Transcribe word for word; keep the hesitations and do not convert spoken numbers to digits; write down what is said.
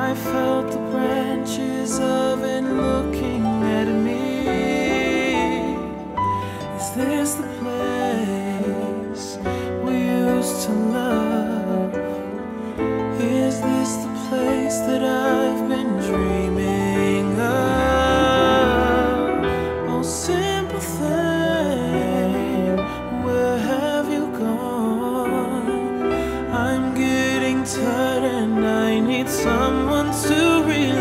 I felt the branches of it looking at me. Is this the place we used to love? Is this the place that I've been dreaming of? Oh, simple thing, where have you gone? I'm getting tired and I need someone to relax.